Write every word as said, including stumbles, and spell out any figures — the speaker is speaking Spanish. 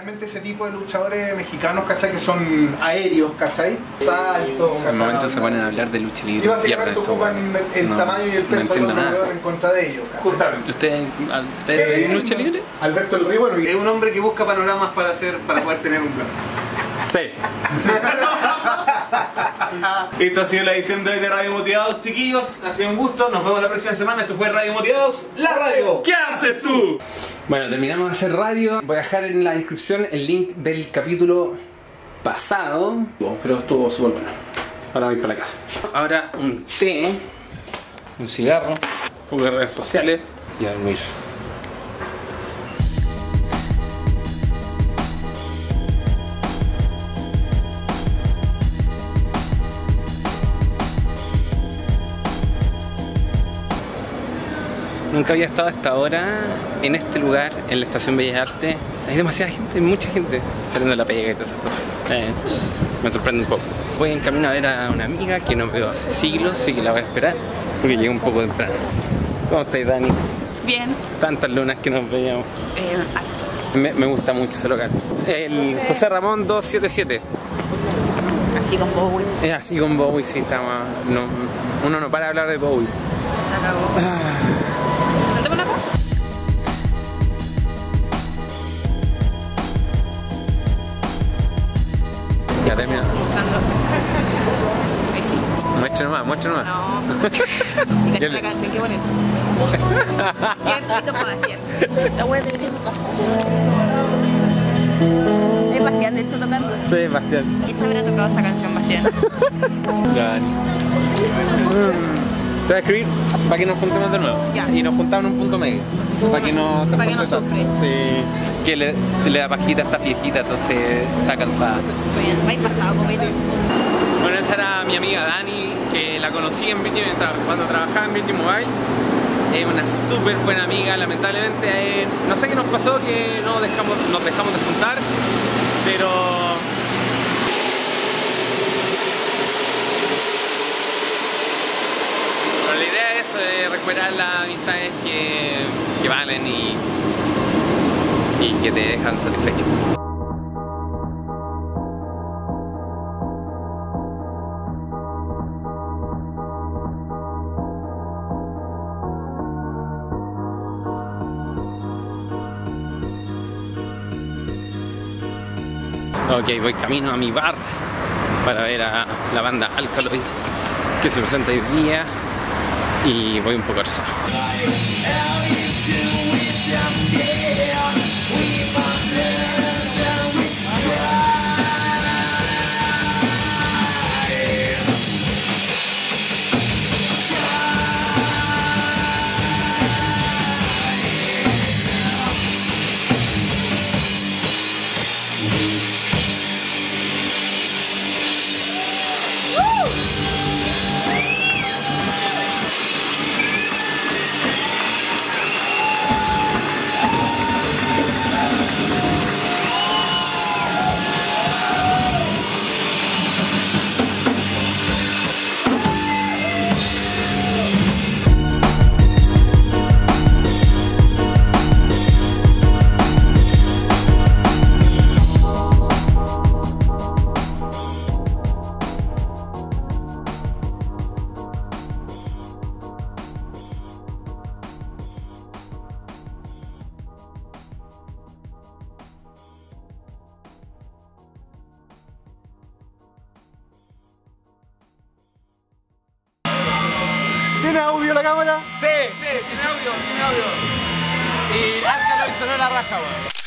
generalmente ese tipo de luchadores mexicanos, ¿cachai? Que son aéreos, ¿cachai? Saltos, En el momento se ponen a hablar de lucha libre. Y básicamente ocupan el, el no, tamaño y el peso no del otro weón en contra de ellos, ¿cachai? Justamente. ¿Usted, ¿Usted Eh, ven lucha libre? Alberto el Río, bueno, y Es un hombre que busca panoramas para hacer, para poder tener un plan. Sí. Esto ha sido la edición de hoy de Radio Motivados, chiquillos. Ha sido un gusto. Nos vemos la próxima semana. Esto fue Radio Motivados, la radio. ¿Qué haces tú? Bueno, terminamos de hacer radio. Voy a dejar en la descripción el link del capítulo pasado. Pero estuvo súper bueno. Ahora voy para la casa. Ahora un té, un cigarro, un poco de redes sociales y a dormir. Nunca había estado a esta hora en este lugar, en la Estación Bellas Artes. Hay demasiada gente, mucha gente saliendo de la pega y todas esas cosas. Eh, me sorprende un poco. Voy en camino a ver a una amiga que no veo hace siglos y que la voy a esperar porque llegué un poco temprano. ¿Cómo estáis, Dani? Bien. Tantas lunas que nos veíamos. Eh, Me, me gusta mucho ese local. El José Ramón doscientos setenta y siete. así con Bowie. Es así con Bowie, sí, estamos. No, uno no para de hablar de Bowie. La cagó. Sentémonos acá. Ya termina. Mostrando. Ahí sí. Muestra nomás, muestra nomás. No. Y canta la canción, qué bonito. Bien, listo para Bastián. Esta wea de Nunca. Es Bastián, de hecho, tocando. Sí, Bastián. ¿Quién habrá tocado esa canción, Bastián? Dani. Te voy a escribir para que nos juntemos de nuevo. Ya. Y nos juntamos en un punto medio. Para que no se Para que no frustre sufre. tanto. Sí. Que le, le da pajita, está viejita, entonces está cansada. ¿Me has pasado con él? Bueno, esa era mi amiga Dani, que la conocí en Virgin, cuando trabajaba en Virgin Mobile. Es una súper buena amiga. Lamentablemente, eh, no sé qué nos pasó, que no dejamos, nos dejamos de juntar, pero... Pero la idea es eh, recuperar las amistades que, que valen y, y que te dejan satisfecho. Ok, voy camino a mi bar para ver a la banda Alkaloid que se presenta hoy día y voy un poco orzado. ¿Tiene audio la cámara? Sí, sí, tiene audio, tiene audio. Y Alkaloid sonó la raja, weón.